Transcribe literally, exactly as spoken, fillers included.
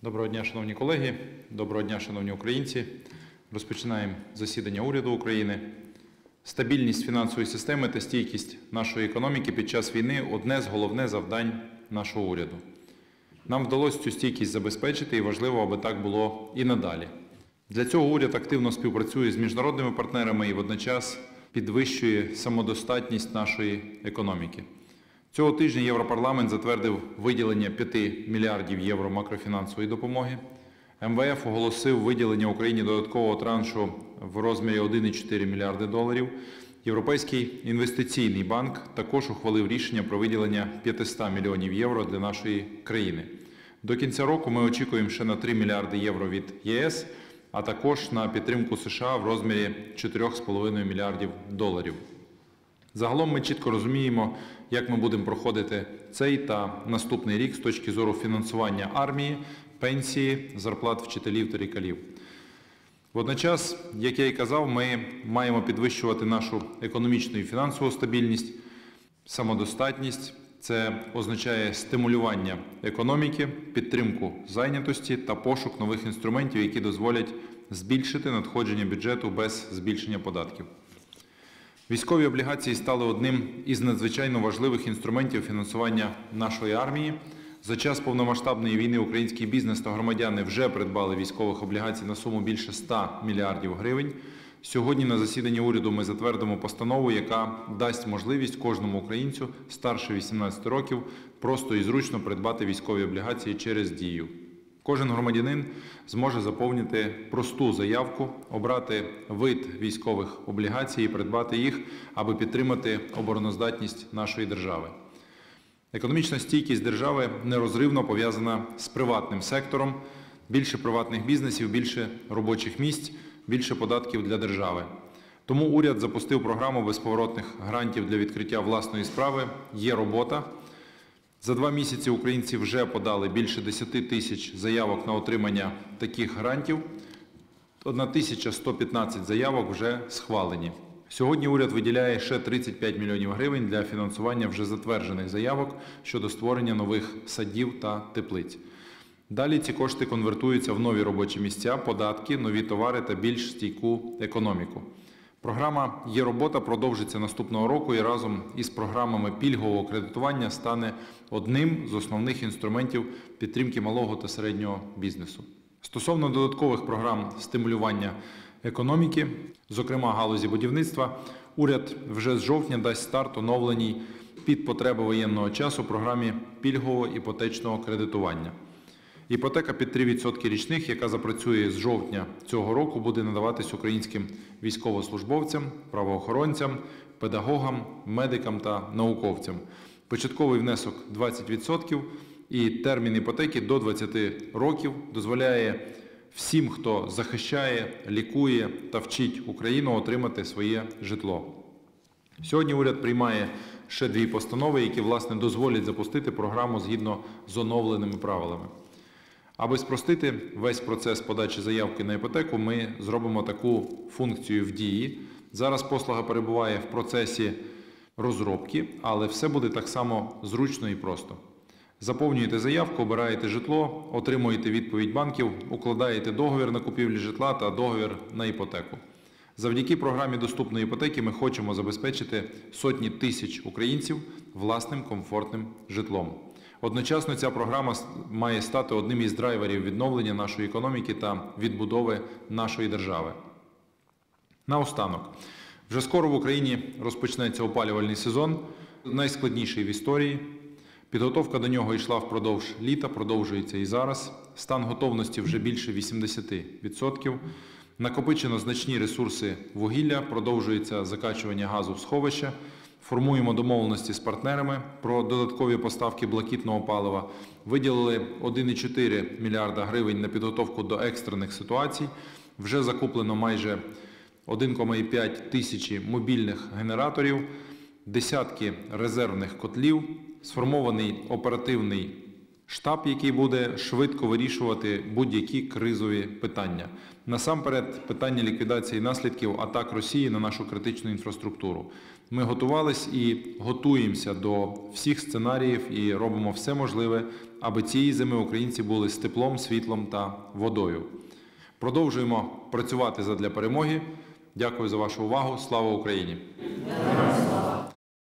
Доброго дня, шановні колеги, доброго дня, шановні українці. Розпочинаємо засідання уряду України. Стабільність фінансової системи та стійкість нашої економіки під час війни – одне з головних завдань нашого уряду. Нам вдалося цю стійкість забезпечити і важливо, аби так було і надалі. Для цього уряд активно співпрацює з міжнародними партнерами і водночас підвищує самодостатність нашої економіки. Цього тижня Європарламент затвердив виділення п'яти мільярдів євро макрофінансової допомоги. ем ве еф оголосив виділення Україні додаткового траншу в розмірі один цілих чотири мільярди доларів. Європейський інвестиційний банк також ухвалив рішення про виділення п'ятсот мільйонів євро для нашої країни. До кінця року ми очікуємо ще на три мільярди євро від є ес, а також на підтримку США в розмірі чотирьох з половиною мільярдів доларів. Загалом ми чітко розуміємо, як ми будемо проходити цей та наступний рік з точки зору фінансування армії, пенсії, зарплат вчителів та лікарів. Водночас, як я і казав, ми маємо підвищувати нашу економічну і фінансову стабільність, самодостатність. Це означає стимулювання економіки, підтримку зайнятості та пошук нових інструментів, які дозволять збільшити надходження бюджету без збільшення податків. Військові облігації стали одним із надзвичайно важливих інструментів фінансування нашої армії. За час повномасштабної війни український бізнес та громадяни вже придбали військових облігацій на суму більше ста мільярдів гривень. Сьогодні на засіданні уряду ми затвердимо постанову, яка дасть можливість кожному українцю старше вісімнадцяти років просто і зручно придбати військові облігації через Дію. Кожен громадянин зможе заповнити просту заявку, обрати вид військових облігацій і придбати їх, аби підтримати обороноздатність нашої держави. Економічна стійкість держави нерозривно пов'язана з приватним сектором. Більше приватних бізнесів, більше робочих місць, більше податків для держави. Тому уряд запустив програму безповоротних грантів для відкриття власної справи «Є робота». За два місяці українці вже подали більше десяти тисяч заявок на отримання таких грантів. тисяча сто п'ятнадцять заявок вже схвалені. Сьогодні уряд виділяє ще тридцять п'ять мільйонів гривень для фінансування вже затверджених заявок щодо створення нових садів та теплиць. Далі ці кошти конвертуються в нові робочі місця, податки, нові товари та більш стійку економіку. Програма «Є робота» продовжиться наступного року і разом із програмами пільгового кредитування стане одним з основних інструментів підтримки малого та середнього бізнесу. Стосовно додаткових програм стимулювання економіки, зокрема галузі будівництва, уряд вже з жовтня дасть старт оновленій під потреби воєнного часу програмі пільгового іпотечного кредитування. Іпотека під три відсотки річних, яка запрацює з жовтня цього року, буде надаватись українським військовослужбовцям, правоохоронцям, педагогам, медикам та науковцям. Початковий внесок двадцять відсотків і термін іпотеки до двадцяти років дозволяє всім, хто захищає, лікує та вчить Україну, отримати своє житло. Сьогодні уряд приймає ще дві постанови, які, власне, дозволять запустити програму згідно з оновленими правилами. Аби спростити весь процес подачі заявки на іпотеку, ми зробимо таку функцію в Дії. Зараз послуга перебуває в процесі розробки, але все буде так само зручно і просто. Заповнюєте заявку, обираєте житло, отримуєте відповідь банків, укладаєте договір на купівлю житла та договір на іпотеку. Завдяки програмі доступної іпотеки ми хочемо забезпечити сотні тисяч українців власним комфортним житлом. Одночасно ця програма має стати одним із драйверів відновлення нашої економіки та відбудови нашої держави. Наостанок. Вже скоро в Україні розпочнеться опалювальний сезон, найскладніший в історії. Підготовка до нього йшла впродовж літа, продовжується і зараз. Стан готовності вже більше вісімдесят відсотків. Накопичено значні ресурси вугілля, продовжується закачування газу в сховища. Формуємо домовленості з партнерами про додаткові поставки блакитного палива. Виділили один цілих чотири мільярда гривень на підготовку до екстрених ситуацій. Вже закуплено майже один цілих п'ять тисячі мобільних генераторів, десятки резервних котлів, сформований оперативний штаб, який буде швидко вирішувати будь-які кризові питання. Насамперед, питання ліквідації наслідків атак Росії на нашу критичну інфраструктуру. Ми готувались і готуємося до всіх сценаріїв і робимо все можливе, аби цієї зими українці були з теплом, світлом та водою. Продовжуємо працювати задля перемоги. Дякую за вашу увагу. Слава Україні!